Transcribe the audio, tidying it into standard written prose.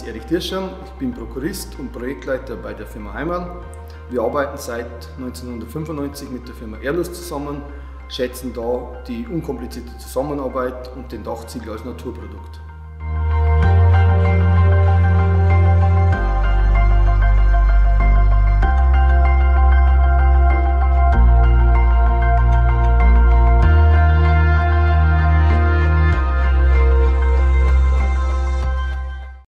Erich Dirschan, ich bin Prokurist und Projektleiter bei der Firma Heimann. Wir arbeiten seit 1995 mit der Firma Airlus zusammen, schätzen da die unkomplizierte Zusammenarbeit und den Dachziegel als Naturprodukt.